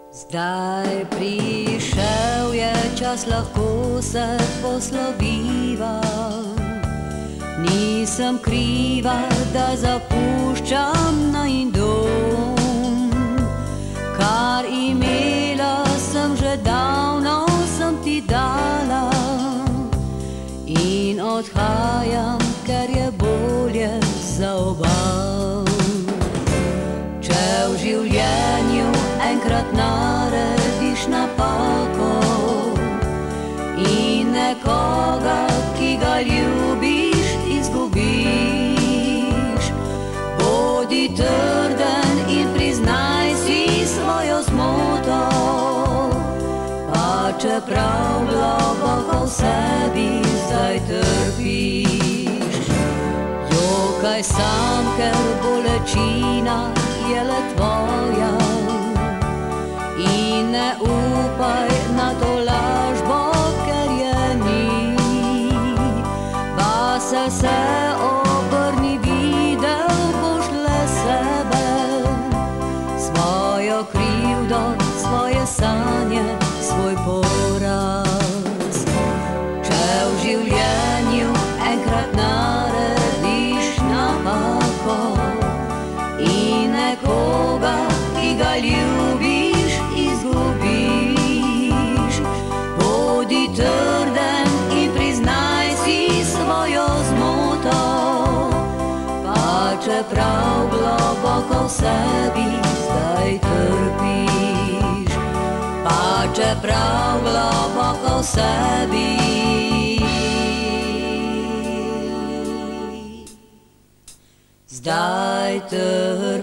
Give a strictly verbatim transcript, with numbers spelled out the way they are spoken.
Zdaj prišel je čas, lahko se posloviva. Nisem kriva, da zapuščam najin dom. Kar imela sem že davno, sem ti dala. In odhajam, ker je bolje za oba. Če v življenju enkrat narediš napako in nekoga, ki ga ljubiš, izgubiš, bodi trden in priznaj si svojo zmoto, pa čeprav globoko v sebi zdaj trpiš. Jokaj sam, ker bolečina je le tvoja, in ne upaj na to lažbo, ker je ni. Vase se obrni, videl boš le sebe, svojo krivdo, svoje sanje, svoj poraz. Če v življenju enkrat narediš napako in nekoga, ki ga ljubiš, izgubiš, bodi trden in priznaj si svojo zmoto, pa čeprav globoko v sebi zdaj trpiš, pa čeprav globoko v sebi zdaj trpiš.